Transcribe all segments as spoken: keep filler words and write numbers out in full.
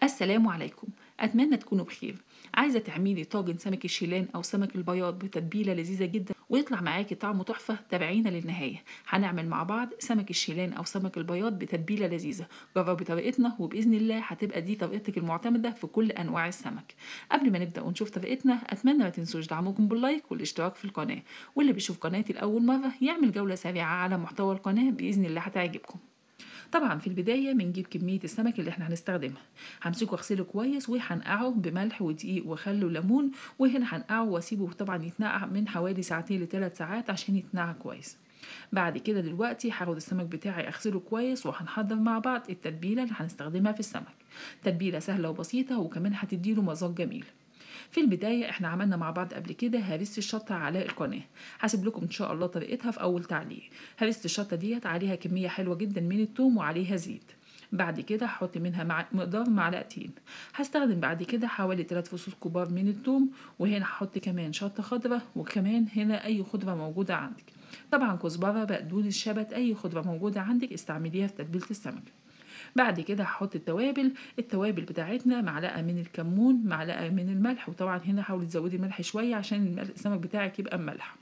السلام عليكم. أتمنى تكونوا بخير. عايزة تعملي طاجن سمك الشيلان أو سمك البياض بتتبيلة لذيذة جدا ويطلع معاكي طعمه تحفة، تابعينا للنهاية. هنعمل مع بعض سمك الشيلان أو سمك البياض بتتبيلة لذيذة. جربي طريقتنا وبإذن الله هتبقى دي طريقتك المعتمدة في كل أنواع السمك. قبل ما نبدأ ونشوف طريقتنا، أتمنى ما تنسوش دعمكم باللايك والاشتراك في القناة، واللي بيشوف قناتي لأول مرة يعمل جولة سريعة على محتوى القناة، بإذن الله هتعجبكم. طبعا في البداية بنجيب كمية السمك اللي احنا هنستخدمها. همسكه واغسله كويس وهنقعه بملح ودقيق وخل وليمون، وهنا هنقعه واسيبه طبعا يتنقع من حوالي ساعتين لثلاث ساعات عشان يتنقع كويس. بعد كده دلوقتي هاخد السمك بتاعي اغسله كويس وهنحضر مع بعض التتبيلة اللي هنستخدمها في السمك. تتبيلة سهلة وبسيطة وكمان هتديله مذاق جميل. في البداية احنا عملنا مع بعض قبل كده هريسة الشطة على القناة، هسيب لكم ان شاء الله طريقتها في اول تعليق. هريسة الشطة ديت عليها كمية حلوة جدا من الثوم وعليها زيت. بعد كده هحط منها مع مقدار معلقتين. هستخدم بعد كده حوالي ثلاث فصوص كبار من الثوم، وهنا هحط كمان شطة خضراء، وكمان هنا اي خضرة موجودة عندك. طبعا كزبرة، بقدونس، شبت، اي خضرة موجودة عندك استعمليها في تتبيلة السمك. بعد كده هحط التوابل التوابل بتاعتنا: معلقه من الكمون، معلقه من الملح، وطبعا هنا حاولي تزودي الملح شويه عشان السمك بتاعك يبقى مملح.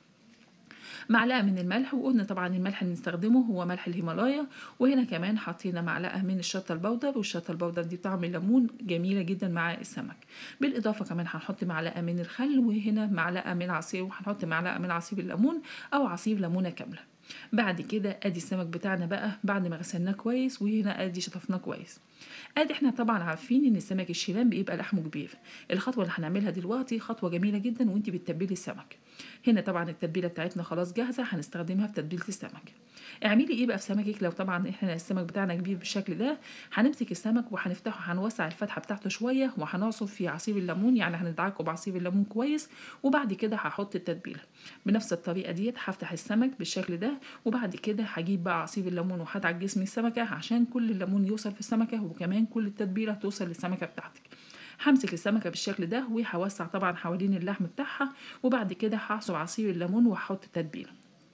معلقه من الملح، وقلنا طبعا الملح اللي نستخدمه هو ملح الهيمالايا. وهنا كمان حطينا معلقه من الشطه البودر، والشطه البودر دي بطعم الليمون جميله جدا مع السمك. بالاضافه كمان هنحط معلقه من الخل، وهنا معلقه من عصير، وهنحط معلقه من عصير الليمون او عصير ليمونه كامله. بعد كده ادي السمك بتاعنا بقى بعد ما غسلناه كويس، وهنا ادي شطفناه كويس. ادي احنا طبعا عارفين ان السمك الشيلان بيبقى لحمه كبير. الخطوه اللي هنعملها دلوقتي خطوه جميله جدا وانت بتتبلي السمك. هنا طبعا التتبيله بتاعتنا خلاص جاهزه، هنستخدمها في تتبيله السمك. اعملي ايه بقى في سمكك؟ لو طبعا احنا السمك بتاعنا كبير بالشكل ده، هنمسك السمك وهنفتحه، هنوسع الفتحه بتاعته شويه، وهنعصر فيه عصير الليمون، يعني هندعكه بعصير الليمون كويس. وبعد كده هحط التتبيله بنفس الطريقه ديت، هفتح السمك بالشكل ده، وبعد كده هجيب بقى عصير الليمون وهدعك جسم السمكه عشان كل الليمون يوصل في السمكه، وكمان كل التتبيله توصل للسمكه بتاعتك. همسك السمكه بالشكل ده وهوسع طبعا حوالين اللحم بتاعها، وبعد كده هعصر عصير الليمون وهحط التتبيله.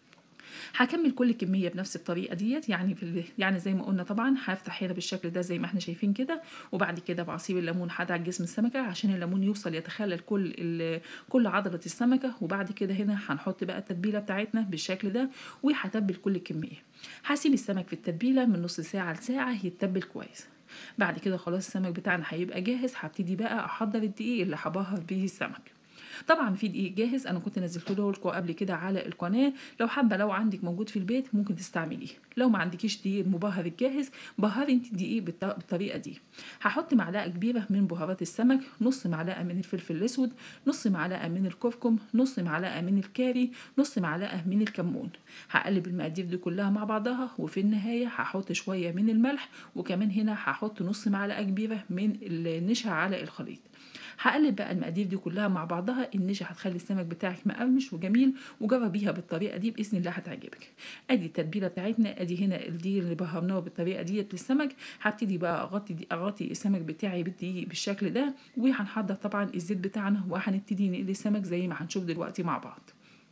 هكمل كل كميه بنفس الطريقه ديت، يعني في ال... يعني زي ما قلنا طبعا هفتح هنا بالشكل ده زي ما احنا شايفين كده، وبعد كده بعصير الليمون هدعك جسم السمكه عشان الليمون يوصل يتخلل كل ال... كل عضله السمكه. وبعد كده هنا هنحط بقى التتبيله بتاعتنا بالشكل ده، وهتبل كل كميه. هسيب السمك في التتبيله من نص ساعه لساعه يتبل كويس. بعد كده خلاص السمك بتاعنا هيبقى جاهز. هبتدي بقى احضر الدقيق اللي هبهر بيه السمك. طبعا في دقيق جاهز انا كنت نزلته لكم قبل كده على القناه، لو حابه لو عندك موجود في البيت ممكن تستعمليه. لو ما عندكيش دقيق المبهر الجاهز، بهري انت الدقيق بالطريقه دي. هحط معلقه كبيره من بهارات السمك، نص معلقه من الفلفل الاسود، نص معلقه من الكركم، نص معلقه من الكاري، نص معلقه من الكمون. هقلب المقادير دي كلها مع بعضها، وفي النهايه هحط شويه من الملح، وكمان هنا هحط نص معلقه كبيره من النشا على الخليط. هقلب بقى المقادير دي كلها مع بعضها. النشا هتخلي السمك بتاعك مقرمش وجميل، وجربيها بالطريقه دي باذن الله هتعجبك. ادي التتبيله بتاعتنا، ادي هنا الدقيق اللي بهرناه بالطريقه ديت للسمك. هبتدي بقى اغطي دي اغطي السمك بتاعي بالدقيق بالشكل ده، وهنحضر طبعا الزيت بتاعنا، وهنبتدي نقلي السمك زي ما هنشوف دلوقتي مع بعض.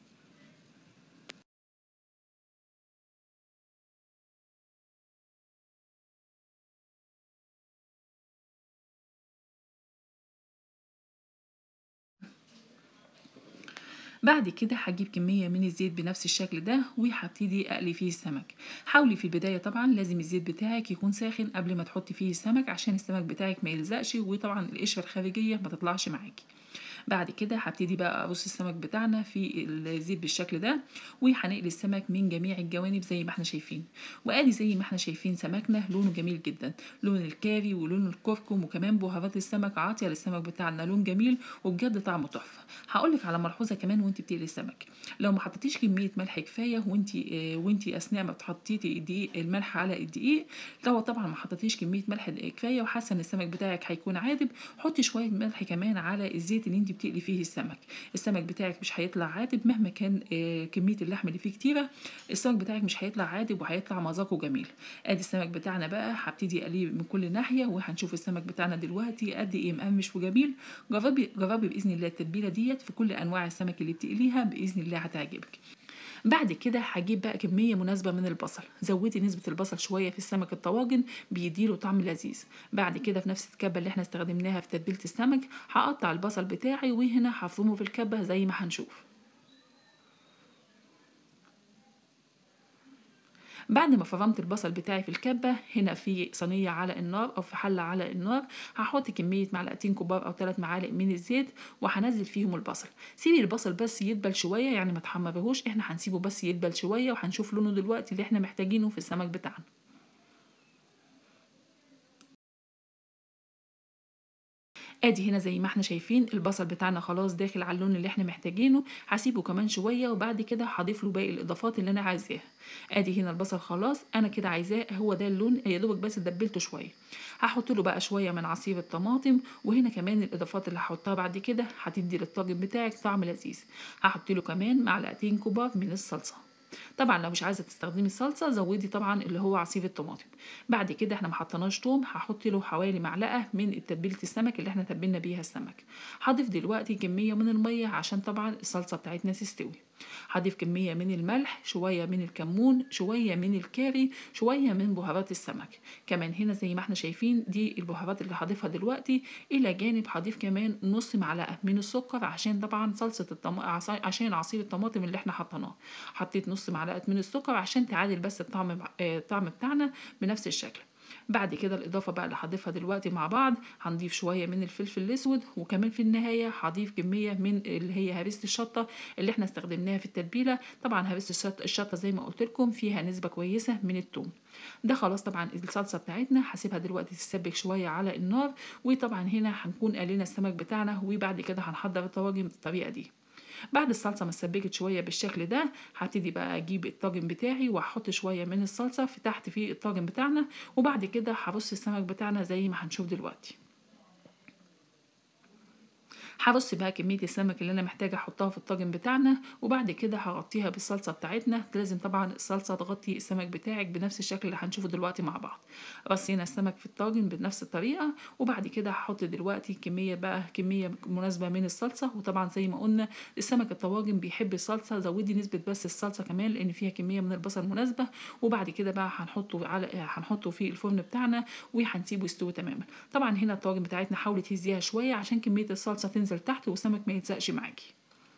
بعد كده هجيب كمية من الزيت بنفس الشكل ده، وهبتدي اقلي فيه السمك. حاولي في البداية طبعا لازم الزيت بتاعك يكون ساخن قبل ما تحطي فيه السمك عشان السمك بتاعك ما يلزقش، وطبعا القشرة الخارجية ما تطلعش معاكي. بعد كده هبتدي بقى ارص السمك بتاعنا في الزيت بالشكل ده، وهنقلي السمك من جميع الجوانب زي ما احنا شايفين. وادي زي ما احنا شايفين سمكنا لونه جميل جدا، لون الكاري ولون الكركم، وكمان بهارات السمك عاطيه للسمك بتاعنا لون جميل، وبجد طعمه تحفه. هقول لك على ملحوظه كمان وانت بتقلي السمك: لو ما حطيتيش كميه ملح كفايه وانت آه وانت اثناء ما بتحطيتي الدقيق الملح على الدقيق، لو طبعا ما حطيتيش كميه ملح كفايه وحاسه ان السمك بتاعك هيكون عادب، حطي شويه ملح كمان على الزيت اللي انت بتقلي فيه السمك. السمك بتاعك مش هيطلع عادب مهما كان آه كميه اللحم اللي فيه كتيره. السمك بتاعك مش هيطلع عادب وهيطلع مذاقه جميل. ادي السمك بتاعنا بقى هبتدي اقليه من كل ناحيه، وهنشوف السمك بتاعنا دلوقتي قد ايه مقرمش وجميل. جربي جربي باذن الله التتبيله ديت في كل انواع السمك اللي بتقليها، باذن الله هتعجبك. بعد كده هجيب بقى كمية مناسبة من البصل، زودي نسبة البصل شوية في السمك الطواجن بيديله طعم لذيذ. بعد كده في نفس الكبة اللي احنا استخدمناها في تتبيلة السمك هقطع البصل بتاعي وهنا هفرمه في الكبة زي ما هنشوف. بعد ما فرمت البصل بتاعي في الكبة، هنا في صينية على النار أو في حلة على النار هحط كمية معلقتين كبار أو ثلاث معالق من الزيت وهنزل فيهم البصل. سيبي البصل بس يدبل شوية، يعني ما تحمرهوش، احنا هنسيبه بس يدبل شوية وهنشوف لونه دلوقتي اللي احنا محتاجينه في السمك بتاعنا. ادي هنا زي ما احنا شايفين البصل بتاعنا خلاص داخل على اللون اللي احنا محتاجينه، هسيبه كمان شويه وبعد كده هضيف له باقي الاضافات اللي انا عايزاها. ادي هنا البصل خلاص انا كده عايزاه هو ده اللون، يا دوبك بس دبلته شويه. هحط له بقى شويه من عصير الطماطم، وهنا كمان الاضافات اللي هحطها بعد كده هتدي للطاجن بتاعك طعم لذيذ. هحط له كمان معلقتين كبار من الصلصه. طبعا لو مش عايزه تستخدمي الصلصه زودي طبعا اللي هو عصير الطماطم. بعد كده احنا ما حطيناش توم، هحط له حوالي معلقه من تتبيله السمك اللي احنا تبلنا بيها السمك. هضيف دلوقتي كميه من الميه عشان طبعا الصلصه بتاعتنا تستوي. هضيف كميه من الملح، شويه من الكمون، شويه من الكاري، شويه من بهارات السمك. كمان هنا زي ما احنا شايفين دي البهارات اللي هضيفها دلوقتي. الى جانب هضيف كمان نص معلقه من السكر عشان طبعا صلصه الطم... عشان عصير الطماطم اللي احنا حطيناه. حطيت نص معلقه من السكر عشان تعادل بس الطعم الطعم بتاعنا بنفس الشكل. بعد كده الاضافه بقى اللي هضيفها دلوقتي مع بعض، هنضيف شويه من الفلفل الاسود، وكمان في النهايه هضيف كميه من اللي هي هريسه الشطه اللي احنا استخدمناها في التتبيله. طبعا هريسه الشطه زي ما قلت لكم فيها نسبه كويسه من الثوم. ده خلاص طبعا الصلصه بتاعتنا هسيبها دلوقتي تتسبك شويه على النار. وطبعا هنا هنكون قلينا السمك بتاعنا، وبعد كده هنحضر الطواجن بالطريقه دي. بعد الصلصه ما اتسبكت شويه بالشكل ده، هبتدي بقى اجيب الطاجن بتاعي وهحط شويه من الصلصه في تحت في الطاجن بتاعنا، وبعد كده هرص السمك بتاعنا زي ما هنشوف دلوقتي. هرص بقى كميه السمك اللي انا محتاجه احطها في الطاجن بتاعنا، وبعد كده هغطيها بالصلصه بتاعتنا. لازم طبعا الصلصه تغطي السمك بتاعك بنفس الشكل اللي هنشوفه دلوقتي مع بعض. رصينا السمك في الطاجن بنفس الطريقه، وبعد كده هحط دلوقتي كميه بقى كميه مناسبه من الصلصه. وطبعا زي ما قلنا السمك الطواجن بيحب الصلصه، زودي نسبه بس الصلصه كمان لان فيها كميه من البصل مناسبه. وبعد كده بقى هنحطه على هنحطه في الفرن بتاعنا وهنسيبه يستوي تماما. طبعا هنا الطاجن بتاعتنا حاولي تهزيها شويه عشان كميه الصلصه تنزل تحت والسمك ما يلزقش معاكي.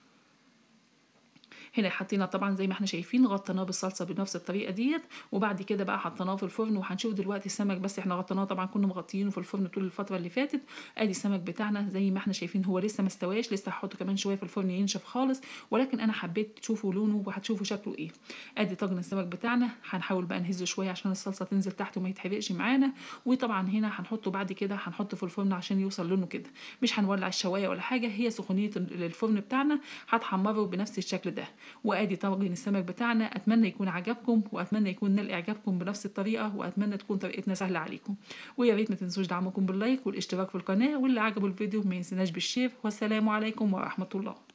هنا حطينا طبعا زي ما احنا شايفين غطيناه بالصلصه بنفس الطريقه ديت، وبعد كده بقى حطيناه في الفرن وهنشوف دلوقتي السمك. بس احنا غطيناه طبعا كنا مغطيينه في الفرن طول الفتره اللي فاتت. ادي السمك بتاعنا زي ما احنا شايفين هو لسه ما استواش، لسه هحطه كمان شويه في الفرن ينشف خالص، ولكن انا حبيت تشوفوا لونه وهتشوفوا شكله ايه. ادي طاجن السمك بتاعنا، هنحاول بقى نهزه شويه عشان الصلصه تنزل تحت وما يتحرقش معانا. وطبعا هنا هنحطه بعد كده هنحطه في الفرن عشان يوصل لونه كده. مش هنولع الشوايه ولا حاجه، هي سخونيه الفرن بتاعنا هتحمره بنفس الشكل ده. وادي طاجن السمك بتاعنا. اتمنى يكون عجبكم، واتمنى يكون نال اعجابكم بنفس الطريقه، واتمنى تكون طريقتنا سهله عليكم. ويا ريت ما تنسوش دعمكم باللايك والاشتراك في القناه، واللي عجبه الفيديو ما ينسناش بالشير. والسلام عليكم ورحمه الله.